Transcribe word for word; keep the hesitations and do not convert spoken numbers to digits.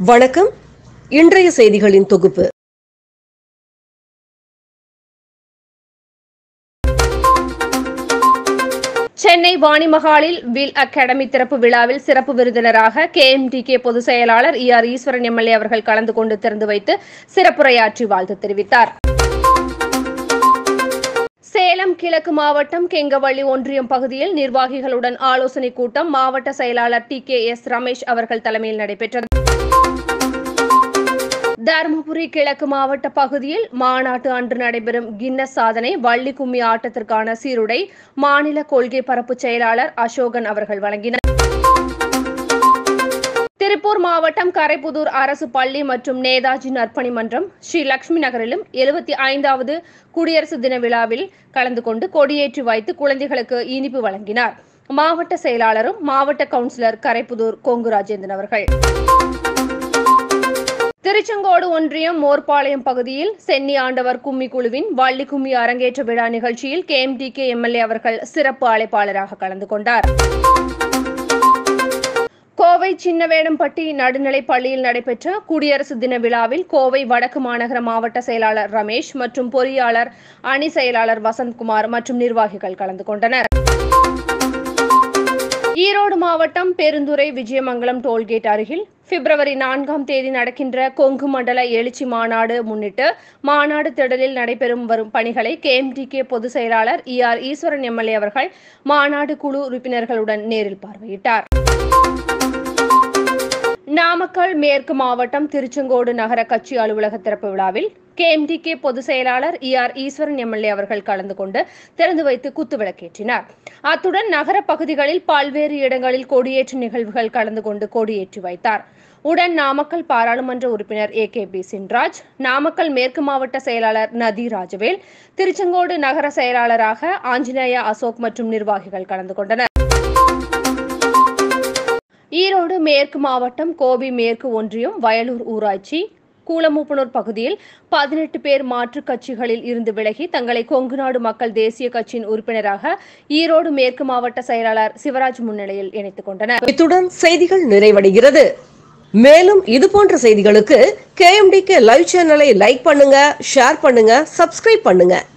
வணக்கம். இன்றைய செய்திகளின் தொகுப்பு. சென்னை வாணிமஹாலில் வில் அகாடமி திறப்பு விழாவில் சிறப்பு விருந்தினராக கே எம் டி கே பொதுச் செயலாளர் E R Eswaran M L A அவர்கள் கலந்து கொண்டு திறந்து வைத்து சிறப்புரையாற்றி வாழ்த்து தெரிவித்தார். சேலம் கிழக்கு மாவட்டம் கெங்கவள்ளி ஒன்றியம் பகுதியில் நிர்வாகிகளுடன் ஆலோசனைக் கூட்டம் மாவட்ட செயலாளர் டி கே எஸ் ரமேஷ் அவர்கள் தலைமையில் நடைபெற்றது. தருமபுரி கிழக்கு மாவட்ட பகுதியில் மாநாட்டு அன்று நடைபெறும் கின்னஸ் சாதனை வள்ளி கும்மி ஆட்டத்திற்கான சீருடை மாநில கொள்கை பரப்பு செயலாளர் அசோகன் அவர்கள் வழங்கினார். திருப்பூர் மாவட்டம் கரைப்புதூர் அரசு பள்ளி மற்றும் நேதாஜி நற்பணி மன்றம் ஸ்ரீ லட்சுமி நகரிலும் எழுபத்தி ஐந்தாவது குடியரசு தின விழாவில் கலந்து கொண்டு கொடியேற்றி வைத்து குழந்தைகளுக்கு இனிப்பு வழங்கினார். மாவட்ட செயலாளரும் மாவட்ட கவுன்சிலர் கரைப்புதூர் கொங்கு ராஜேந்திரன் அவர்கள். திருச்செங்கோடு ஒன்றியம் மோர்பாளையம் பகுதியில் சென்னி ஆண்டவர் கும்மி குழுவின் வள்ளி கும்மி அரங்கேற்ற விழா நிகழ்ச்சியில் K M D K M L A அவர்கள் சிறப்பு அழைப்பாளராக கலந்து கொண்டார். கோவை சின்னவேடம்பட்டி நடுநிலைப் பள்ளியில் நடைபெற்ற குடியரசு தின விழாவில் கோவை வடக்கு மாநகர மாவட்ட செயலாளர் ரமேஷ் மற்றும் பொறியாளர் அணி செயலாளர் வசந்த்குமார் மற்றும் நிர்வாகிகள் கலந்து கொண்டனர். ஈரோடு மாவட்டம் பெருந்துறை விஜயமங்கலம் டோல்கேட் அருகில் பிப்ரவரி நான்காம் தேதி நடக்கின்ற கொங்கு மண்டல எழுச்சி மாநாடு முன்னிட்டு மாநாடு திடலில் நடைபெறும் வரும் பணிகளை கே எம் டி கே பொதுச் செயலாளர் E R Eswaran M L A அவர்கள் மாநாடு குழு உறுப்பினர்களுடன் நேரில் பார்வையிட்டார். நாமக்கல் மேற்கு மாவட்டம் திருச்செங்கோடு நகர கட்சி அலுவலக திறப்பு விழாவில் கே எம் டி கே பொதுச் செயலாளர் E R Eswaran M L A அவர்கள் கலந்து கொண்டு திறந்து வைத்து குத்துவிளக்கேற்றினார். அத்துடன் நகர பகுதிகளில் பல்வேறு இடங்களில் கொடியேற்று நிகழ்வுகள் கலந்து கொண்டு கொடியேற்றி வைத்தார். உடன் நாமக்கல் பாராளுமன்ற உறுப்பினர் A K P Chinraj, Namakkal மேற்கு மாவட்ட செயலாளர் நதி ராஜவேல், திருச்செங்கோடு நகர செயலாளராக ஆஞ்சநேயா அசோக் மற்றும் நிர்வாகிகள் கலந்து கொண்டனர். ஈரோடு மேற்கு மாவட்டம் கோபி மேற்கு ஒன்றியம் வயலூர் ஊராட்சி கூலமுப்பனூர் பகுதியில் பதினெட்டு பேர் மாற்றுக் கட்சிகளில் இருந்து விலகி தங்களை கொங்குநாடு மக்கள் தேசிய கட்சியின் உறுப்பினராக ஈரோடு மேற்கு மாவட்ட செயலாளர் சிவராஜ் முன்னிலையில் இணைத்துக் கொண்டனர். இத்துடன் செய்திகள் நிறைவடைகிறது. மேலும் இதுபோன்ற செய்திகளுக்கு K M D K live சேனலை லைக் பண்ணுங்க, ஷேர் பண்ணுங்க, சப்ஸ்கிரைப் பண்ணுங்க.